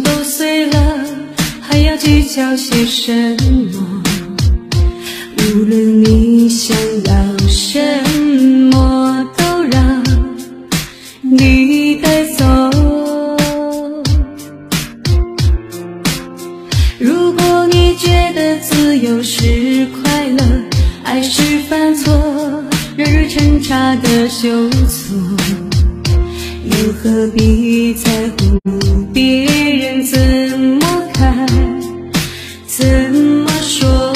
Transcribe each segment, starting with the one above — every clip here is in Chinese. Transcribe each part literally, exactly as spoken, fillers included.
都碎了，还要计较些什么？无论你想要什么，都让你带走。如果你觉得自由是快乐，爱是犯错，日日挣扎的纠错，又何必在乎别人怎么看怎么说？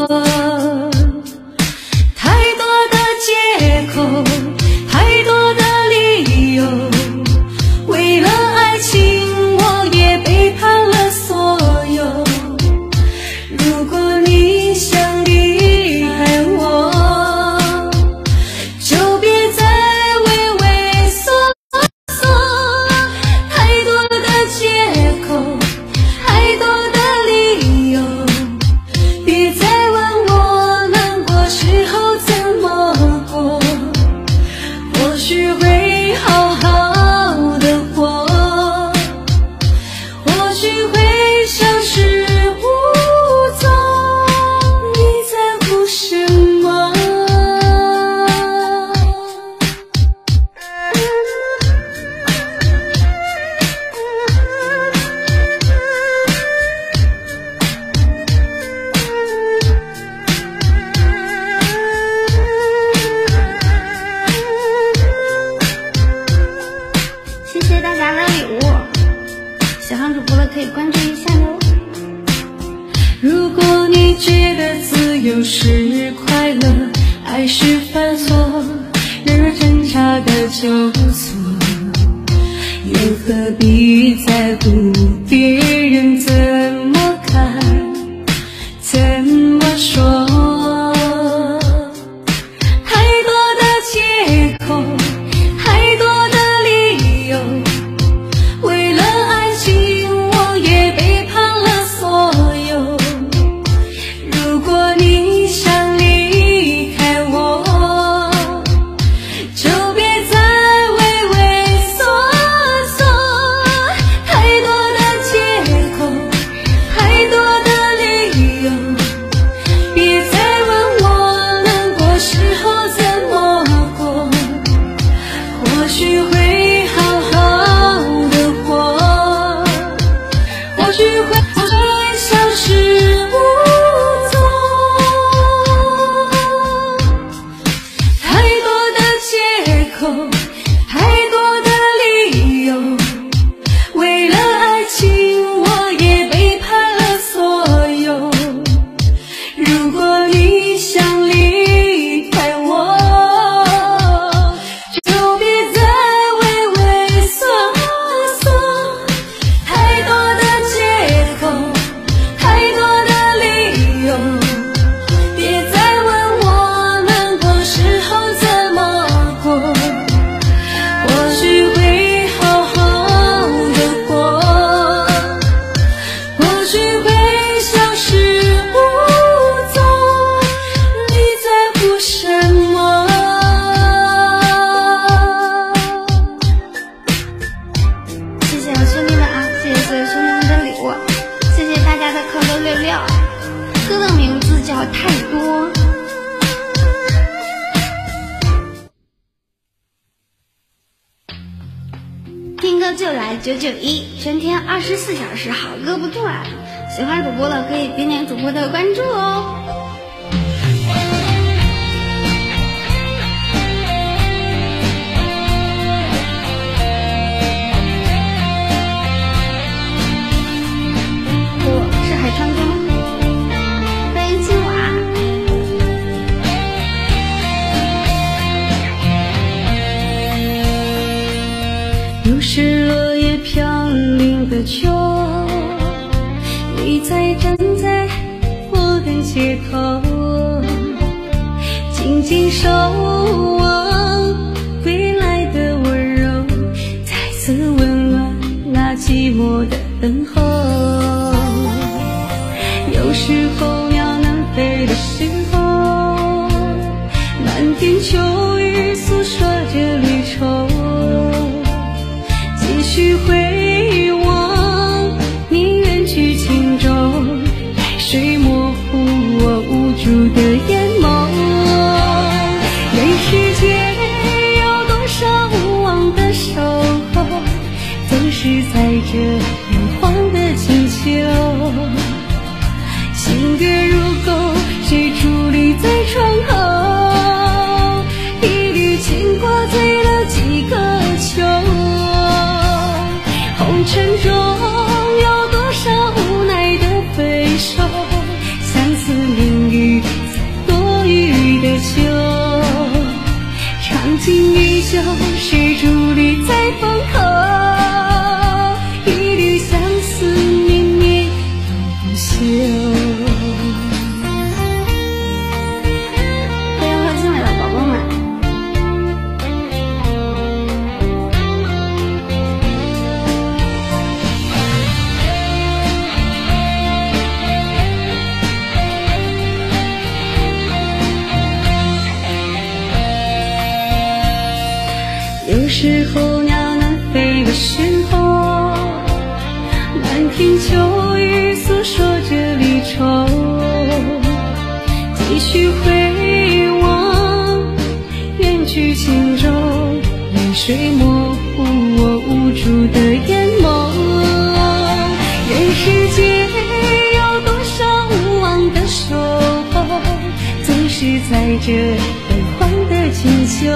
太多的借口，太多的理由，为了爱情我也背叛了所有。如果你想离开我，就别再畏畏缩缩。太多的借口，太多的理由，别再问我难过时候怎么过。或许会好好的活，或许会消失无踪。你在乎什么？ 谢谢大家的礼物，喜欢主播的可以关注一下哟。 如果你觉得自由是快乐，爱是犯错，日日挣扎的纠错，又何必在乎别人怎么看怎么说？太多的借口，太多的理由，为了爱情我也背叛了所有。如果你想离开我，就别再畏畏缩缩。太多的借口，太多的理由，别再问我难过时候怎么过。或许会好好的活，或许会消失无踪。太多的借口，太多的理由，为了爱情我也背叛了所有。如果你想离开我，就别再畏畏缩缩。太多的借口，太多的理由，别再问我难过时候怎么过。或许会好好的活，或许会消失无踪。你在乎什么？ 谢谢我兄弟们啊，谢谢所有兄弟们的礼物，谢谢大家的可乐六六。歌的名字叫太多。听歌就来九九一，全天二十四小时好歌不断。喜欢主播的可以点点主播的关注哦。我是海川哥，欢迎青娃。 又是落叶飘零的秋，你在站在我的街头，静静守望归来的温柔，再次温暖那寂寞的等候。有时候鸟能飞的时候，漫天秋雨诉说着离愁，继续回望在窗口，一缕牵挂醉了几个秋。红尘中有多少无奈的分手，相思淋雨在多雨的秋。长情依旧，谁伫立在风口，一缕相思绵绵永不休。 欢迎喝进来的宝宝们。 有时候鸟南飞的时候，漫天秋雨诉说着离愁。继续回望远去轻舟，泪水模糊我无助的眼眸。人世间有多少无望的守候，总是在这奔放的清秋。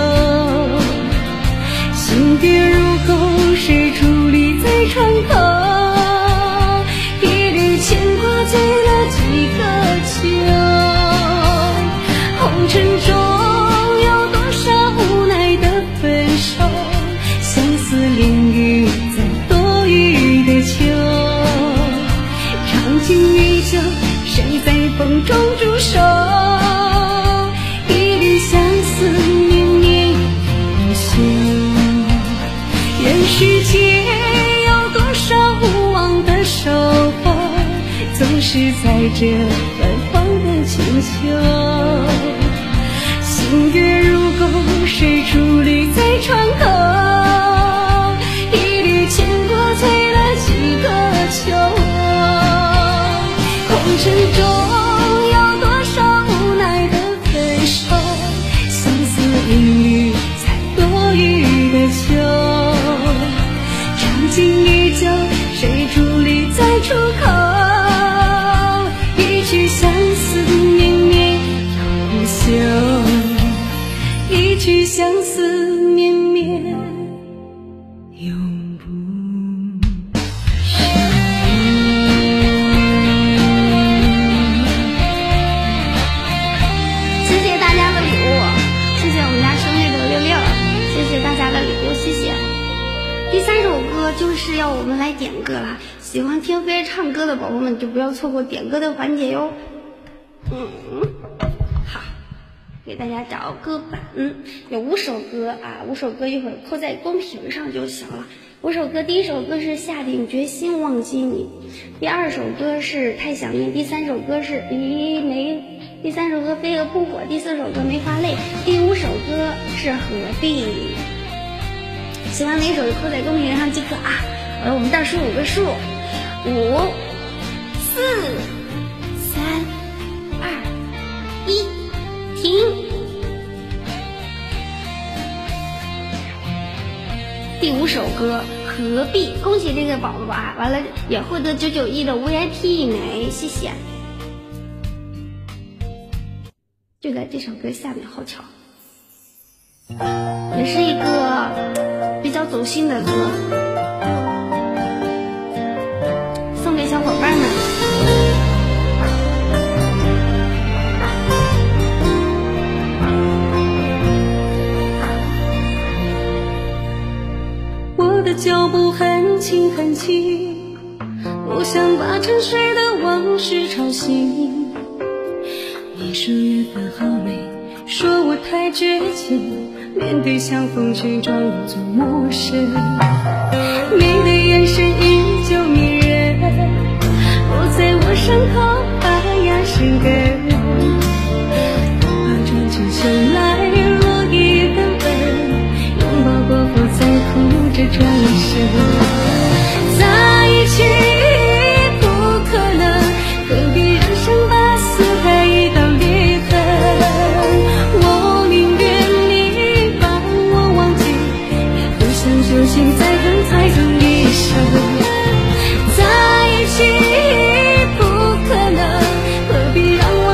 心别如钩，谁伫立在窗口，一缕牵挂醉了几个秋。红尘中有多少无奈的分手，相思淋雨在多雨的秋。长情依旧，谁在风中驻守，一缕相思绵绵不休。人世间有多少无望的守候，总是在这奔放的清秋。心月如钩，谁伫立在窗口，一缕牵挂醉了几个秋。红尘中有多少无奈的分手，相思淋雨在多雨的秋。长情依旧，谁伫立在出口，一句相思绵绵永不休，一句相思绵绵永不休。 谢谢大家的礼物，谢谢我们家生日的六六，谢谢大家的礼物，谢谢。第三首歌就是要我们来点歌了，喜欢听飞唱歌的宝宝们就不要错过点歌的环节哟。嗯，好，给大家找歌板，有五首歌啊，五首歌一会儿扣在公屏上就行了。五首歌，第一首歌是下定决心忘记你，第二首歌是太想念，第三首歌是离没，第三首歌飞蛾扑火，第四首歌没法泪，第五首歌是何必。喜欢哪首就扣在公屏上即可啊！好了，我们倒数五个数，五、四、三、二、一，停。第五首歌何必，恭喜这个宝宝啊！完了也获得九九一的 V I P 一枚，谢谢。就在这首歌下面，好巧，也是一个比较走心的歌，送给小伙伴们。 我的脚步很轻很轻，不想把沉睡的往事吵醒。你说缘分好美，说我太绝情，面对相逢却装作陌生。你的眼神依旧迷人，落在我伤口发芽生根。怕转起身来落一纷纷，拥抱过后再哭着转身。在一起不可能，何必让伤疤撕开一道裂痕。我宁愿你把我忘记，也不想就心再恨再恨一生。在一起不可能，何必让我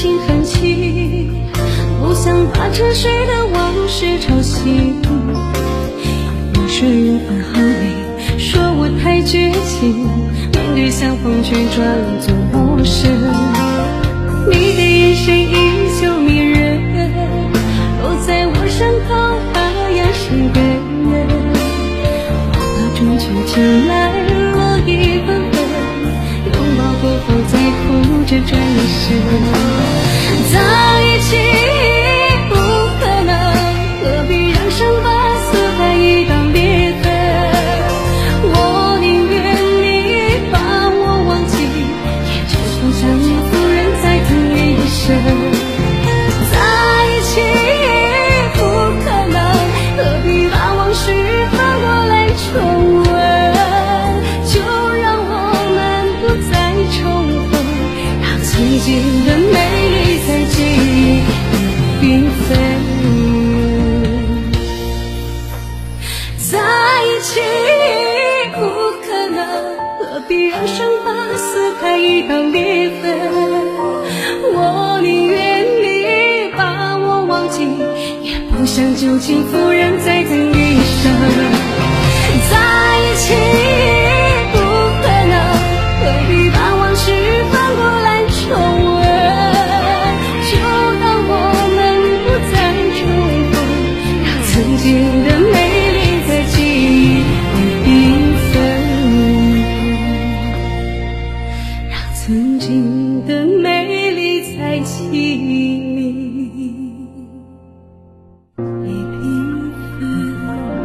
心很急，不想把沉睡的往事吵醒。有时缘分好累，说我太绝情，面对相逢却装作陌生。你的眼神依旧迷人，落在我伤口发芽生根。我怕终究进来了一分分，拥抱过后再哭着转身。在一起不可能，何必让伤疤撕开一道裂痕？我宁愿你把我忘记，也只想像你夫人再等一生。在一起不可能，何必把往事反过来重温？就让我们不再重逢，让曾经的美丽在记忆里缤纷。在一起不可能，何必让伤疤撕开一道裂痕？我宁愿你把我忘记，也不想旧情复燃再等一生。在一起不可能，何必把往事反过来重温？就当我们不再重逢，让曾经的美丽在记忆里缤纷，让曾经的美丽在记忆里缤纷。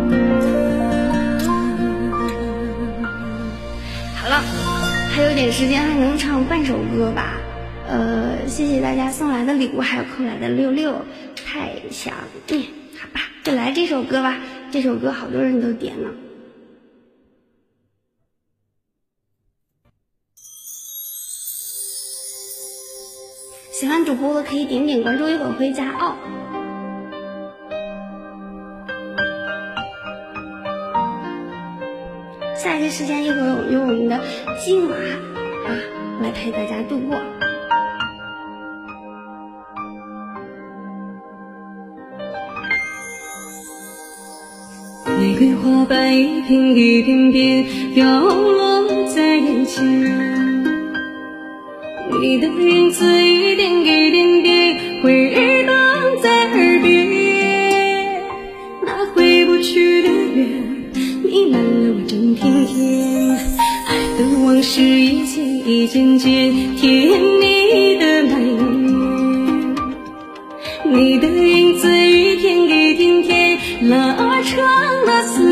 好了，还有点时间，还能唱半首歌吧。呃，谢谢大家送来的礼物，还有扣来的六六，太想念。好吧，就来这首歌吧。这首歌好多人都点了。喜欢主播的可以点点关注，一会儿会加哦。下一个时间，一会儿我用我们的金马啊来陪大家度过。 玫瑰花瓣一片一片片飘落在眼前，你的影子一点一点点回荡在耳边，那回不去的缘弥漫了我整片天，爱的往事一件一件件甜蜜的蔓延，你的影子一天一天天拉长了思